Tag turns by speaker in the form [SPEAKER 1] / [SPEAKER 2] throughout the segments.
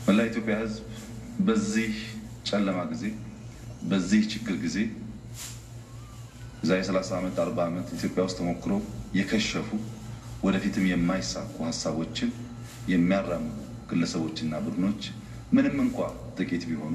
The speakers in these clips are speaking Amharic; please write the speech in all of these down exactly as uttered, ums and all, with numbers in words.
[SPEAKER 1] መላ ኢትዮጵያ ህዝብ በዚህ ጨለማ ጊዜ በዚህ ችግር ጊዜ ዛሬ ሰላሳ ዓመት አርባ ዓመት ኢትዮጵያ ውስጥ ተሞክሮ የከሸፉ ወደፊትም የማይሳኩ ሐሳቦችን የሚያራምዱ ግለሰቦችና ቡድኖች ምንም እንኳን ጥቂት ቢሆኑ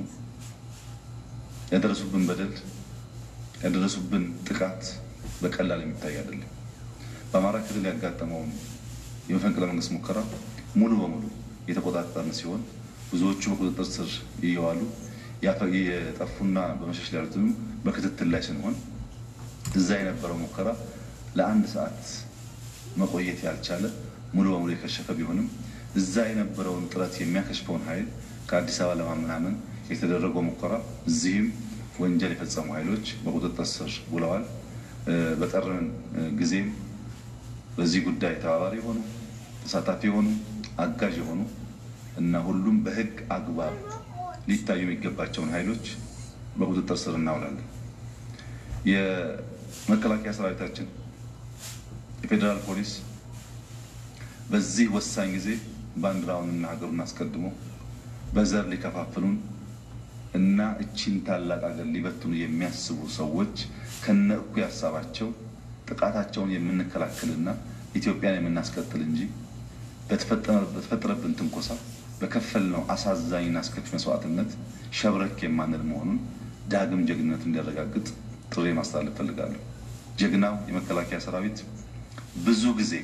[SPEAKER 1] ያደረሱብን በደል ያደረሱብን ጥቃት በቀላል የሚታይ አይደለም። በአማራ ክልል ያጋጠመው የመፈንቅለ መንግስት ሙከራ ሙሉ በሙሉ የተቆጣጠርን ሲሆን ብዙዎቹ በቁጥጥር ስር ይዋሉ የጠፉና በመሸሽ ላይ ያሉትም በክትትል ላይ ስንሆን እዛ የነበረው ሙከራ ለአንድ ሰዓት መቆየት ያልቻለ ሙሉ በሙሉ የከሸፈ ቢሆንም እዛ የነበረውን ጥረት የሚያከሽፈውን ኃይል ከአዲስ አበባ ለማመናመን የተደረገው ሙከራ እዚህም ወንጀል የፈጸሙ ኃይሎች በቁጥጥር ስር ውለዋል። በቀረን ጊዜም በዚህ ጉዳይ ተባባሪ ሆኑ ተሳታፊ ሆኑ አጋዥ ሆኑ እና ሁሉም በህግ አግባብ ሊታዩ የሚገባቸውን ኃይሎች በቁጥጥር ስር እናውላለን። የመከላከያ ሰራዊታችን የፌደራል ፖሊስ በዚህ ወሳኝ ጊዜ ባንዲራውንና ሀገሩን አስቀድሞ በዘር ሊከፋፍሉን እና እቺን ታላቅ ሀገር ሊበትኑ የሚያስቡ ሰዎች ከነእኩ ያሳባቸው ጥቃታቸውን የምንከላከልና ኢትዮጵያን የምናስቀጥል እንጂ በተፈጠረብን ትንኮሳ በከፈልነው አሳዛኝና አስከፊ መስዋዕትነት ሸብረክ የማንል መሆኑን ዳግም ጀግንነት እንዲያረጋግጥ ጥሪ ማስተላለፍ ፈልጋለሁ። ጀግናው የመከላከያ ሰራዊት ብዙ ጊዜ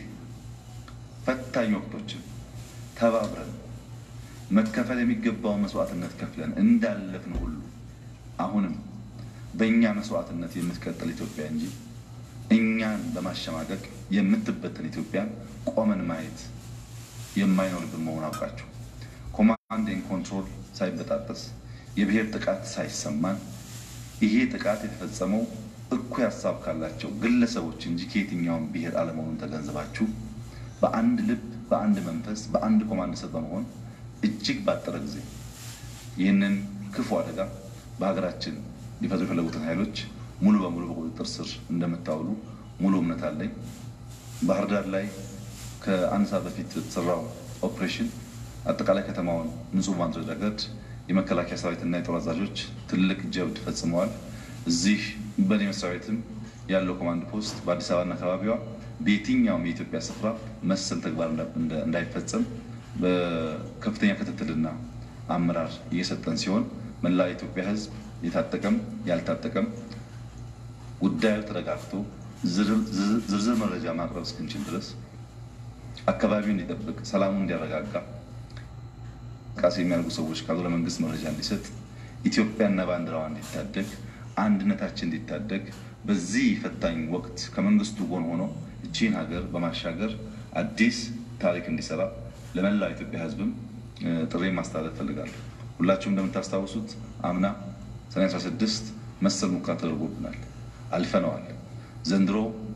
[SPEAKER 1] ፈታኝ ወቅቶችን ተባብረን መከፈል የሚገባው መስዋዕትነት ከፍለን እንዳለፍን ሁሉ አሁንም በእኛ መስዋዕትነት የምትቀጥል ኢትዮጵያ እንጂ እኛን በማሸማቀቅ የምትበተን ኢትዮጵያን ቆመን ማየት የማይኖርብን መሆኑን አውቃችሁ ኮማንድ ኤንድ ኮንትሮል ሳይበጣጠስ የብሔር ጥቃት ሳይሰማን ይሄ ጥቃት የተፈጸመው እኩይ ሐሳብ ካላቸው ግለሰቦች እንጂ ከየትኛውም ብሔር አለመሆኑን ተገንዝባችሁ በአንድ ልብ በአንድ መንፈስ በአንድ ኮማንድ ስር በመሆን እጅግ ባጠረ ጊዜ ይህንን ክፉ አደጋ በሀገራችን ሊፈጥሩ የፈለጉትን ኃይሎች ሙሉ በሙሉ በቁጥጥር ስር እንደምታውሉ ሙሉ እምነት አለኝ። ባህር ዳር ላይ ከአንድ ሰዓት በፊት የተሰራው ኦፕሬሽን አጠቃላይ ከተማውን ንጹህ ማድረግ ረገድ የመከላከያ ሰራዊትና የጦር አዛዦች ትልቅ ጀብድ ፈጽመዋል። እዚህ በኔ መስሪያ ቤትም ያለው ኮማንድ ፖስት በአዲስ አበባና አካባቢዋ በየትኛውም የኢትዮጵያ ስፍራ መሰል ተግባር እንዳይፈጸም በከፍተኛ ክትትልና አመራር እየሰጠን ሲሆን መላ የኢትዮጵያ ህዝብ የታጠቀም ያልታጠቀም ጉዳዩ ተረጋግቶ ዝርዝር መረጃ ማቅረብ እስክንችል ድረስ አካባቢውን እንዲጠብቅ ሰላሙን እንዲያረጋጋ ቃሴ የሚያደርጉ ሰዎች ካሉ ለመንግስት መረጃ እንዲሰጥ ኢትዮጵያና ባንዲራዋ እንዲታደግ አንድነታችን እንዲታደግ በዚህ ፈታኝ ወቅት ከመንግስቱ ጎን ሆኖ እቺን ሀገር በማሻገር አዲስ ታሪክ እንዲሰራ ለመላ ኢትዮጵያ ህዝብም ጥሪ ማስተላለፍ ፈልጋለሁ። ሁላችሁም እንደምታስታውሱት አምና ሰኔ አስራ ስድስት መሰል ሙከራ ተደርጎብናል፣ አልፈነዋል። ዘንድሮ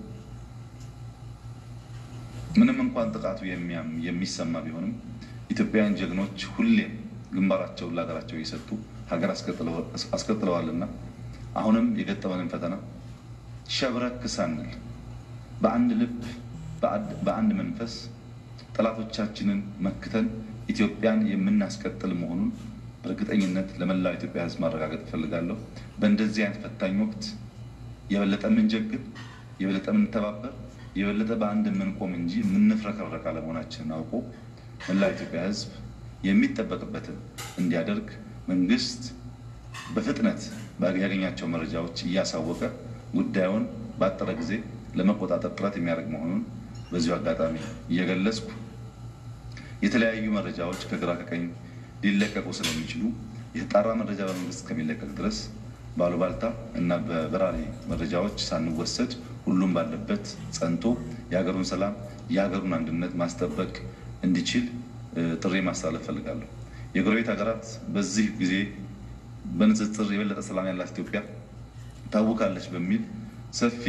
[SPEAKER 1] ምንም እንኳን ጥቃቱ የሚያም የሚሰማ ቢሆንም ኢትዮጵያውያን ጀግኖች ሁሌም ግንባራቸውን ለሀገራቸው እየሰጡ ሀገር አስቀጥለዋልና አሁንም የገጠመንን ፈተና ሸብረክ ሳንል በአንድ ልብ በአንድ መንፈስ ጠላቶቻችንን መክተን ኢትዮጵያን የምናስቀጥል መሆኑን በእርግጠኝነት ለመላው ኢትዮጵያ ህዝብ ማረጋገጥ ፈልጋለሁ። በእንደዚህ አይነት ፈታኝ ወቅት የበለጠ ምንጀግን የበለጠ ምንተባበር የበለጠ በአንድ ምንቆም እንጂ ምንፍረከረክ አለመሆናችንን አውቆ መላው ኢትዮጵያ ህዝብ የሚጠበቅበትን እንዲያደርግ መንግስት በፍጥነት ያገኛቸው መረጃዎች እያሳወቀ ጉዳዩን ባጠረ ጊዜ ለመቆጣጠር ጥረት የሚያደርግ መሆኑን በዚሁ አጋጣሚ እየገለጽኩ የተለያዩ መረጃዎች ከግራ ከቀኝ ሊለቀቁ ስለሚችሉ የተጣራ መረጃ በመንግስት ከሚለቀቅ ድረስ ባሉባልታ እና በበራሪ መረጃዎች ሳንወሰድ ሁሉም ባለበት ጸንቶ የሀገሩን ሰላም የሀገሩን አንድነት ማስጠበቅ እንዲችል ጥሪ ማስተላለፍ ፈልጋለሁ። የጎረቤት ሀገራት በዚህ ጊዜ በንጽጽር የበለጠ ሰላም ያላት ኢትዮጵያ ታውቃለች በሚል ሰፊ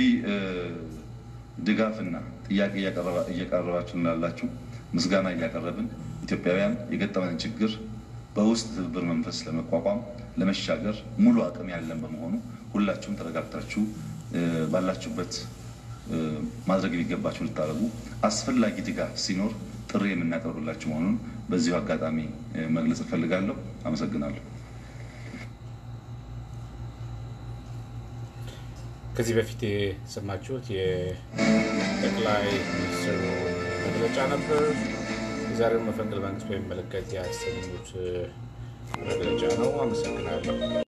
[SPEAKER 1] ድጋፍና ጥያቄ እያቀረባችሁ እንዳላችሁ ምስጋና እያቀረብን ኢትዮጵያውያን የገጠመን ችግር በውስጥ ትብብር መንፈስ ለመቋቋም ለመሻገር ሙሉ አቅም ያለን በመሆኑ ሁላችሁም ተረጋግታችሁ ባላችሁበት ማድረግ የሚገባችሁ ልታደርጉ አስፈላጊ ድጋፍ ሲኖር ጥሪ የምናቀርብላችሁ መሆኑን በዚሁ አጋጣሚ መግለጽ ፈልጋለሁ። አመሰግናለሁ።
[SPEAKER 2] ከዚህ በፊት የሰማችሁት የጠቅላይ ሚኒስትሩ መግለጫ ነበር። የዛሬው መፈንቅለ መንግስት በሚመለከት ያሰሙት መግለጫ ነው። አመሰግናለሁ።